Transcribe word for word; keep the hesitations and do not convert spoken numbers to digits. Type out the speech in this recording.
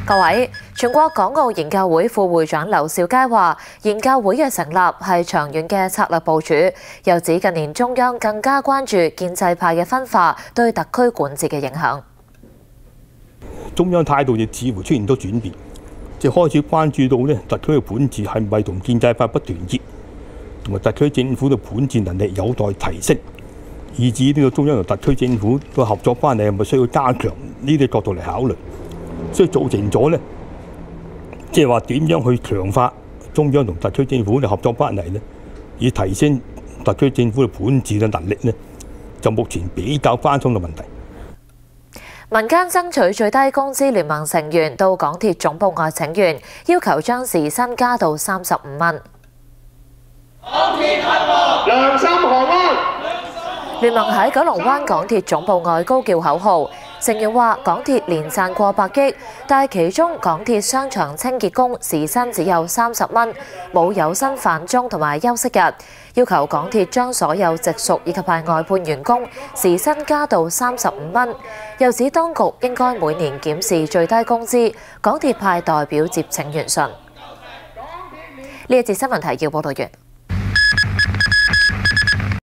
各位，全國港澳研究會副會長劉兆佳話：研究會嘅成立係長遠嘅策略部署，又指近年中央更加關注建制派嘅分化對特區管治嘅影響。 中央態度亦似乎出現咗轉變，即係開始關注到咧特區嘅管治係咪同建制派不團結，同埋特區政府嘅管治能力有待提升，以至呢個中央同特區政府嘅合作關係係咪需要加強呢啲角度嚟考慮。所以造成咗咧，即係話點樣去強化中央同特區政府嘅合作關係咧，以提升特區政府嘅管治嘅能力咧，就目前比較關心嘅問題。 民間爭取最低工資聯盟成員到港鐵總部外請願，要求將時薪加到三十五蚊。 港鐵黑幕，良心何安？ 聯盟喺九龍灣港鐵總部外高叫口號。成員話：港鐵連賺過百億，但係其中港鐵商場清潔工時薪只有三十蚊，冇有薪飯鐘同埋休息日。要求港鐵將所有直屬以及派外判員工時薪加到三十五蚊。又指當局應該每年檢視最低工資。港鐵派代表接請願信。呢一節新聞提要報道完。